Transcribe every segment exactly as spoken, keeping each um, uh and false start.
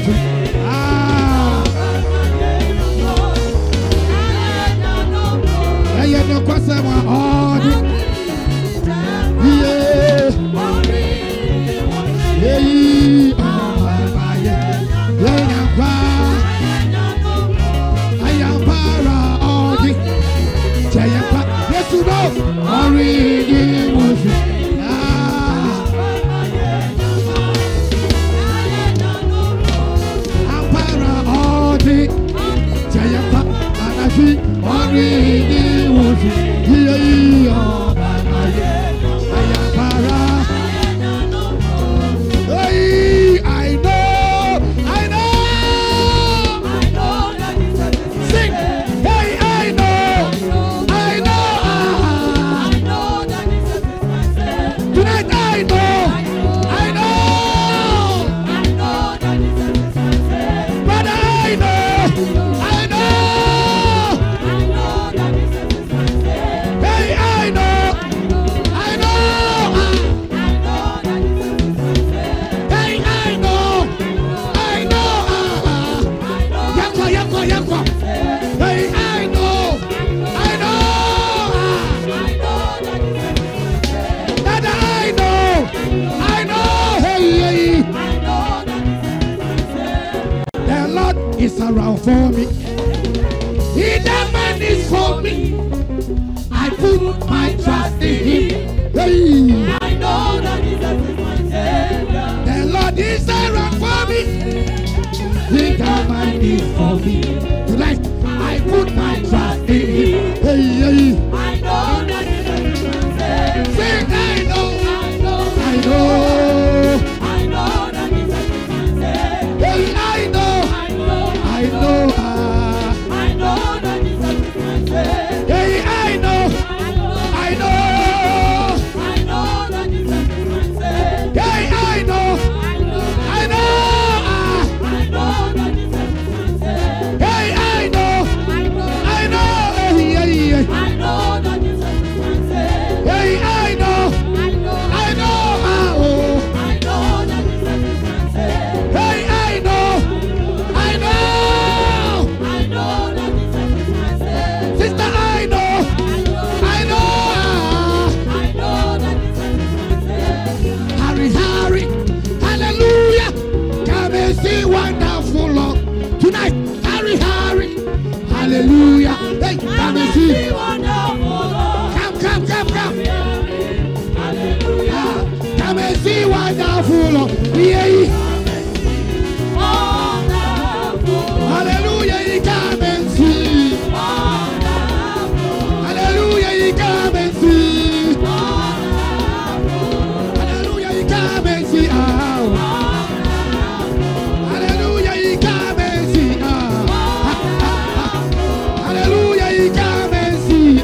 Ah. Eye no kwasa wa odi. Yeah. Hey. Around for me, he that man is for me. I put my trust in him. Hey. I know that Jesus is my Savior. The Lord is around for me. He that man is for me. Tonight I put my trust in him. Hey, hey. I know that Jesus is my Savior. Sing, I know, I know, I know, I know that Jesus is my Savior. Hey, I know. I know, uh, I know that Jesus is my Savior. Hey, I know, I know, I know that Jesus is my Savior. Hey, I know, I know, I know that Jesus is my Savior. Hey, I know, I know, hey, hey, hey. I know that Jesus is my Savior. Hey, I know, I know, oh, I know that Jesus is my Savior. Hey, I know, I know. Sister, I know, I know, I know that Harry, Harry, hallelujah. Come and see wonderful Lord tonight. Harry, Harry, hallelujah. Hey, come and see wonderful Lord. Come, come, come, come. Hallelujah. Come and see wonderful Lord. Yeah. Hallelujah, he come and see. Hallelujah, he come and see. Hallelujah, he come and see. Hallelujah, he come and see. Hallelujah, he come and see.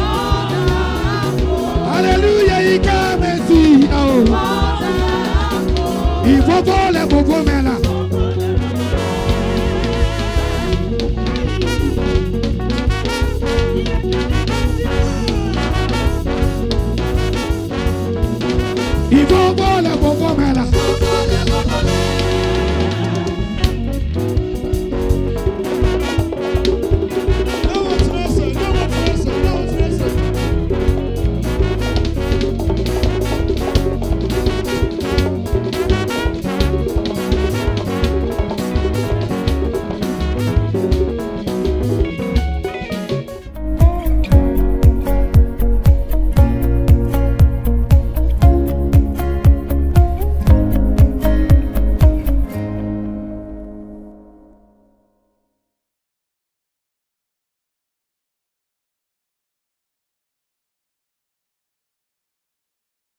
Hallelujah, he come and see. Il faut voler pour vous maintenant. Il faut voler pour